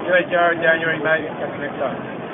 See you later, January, mate. Catch you next time.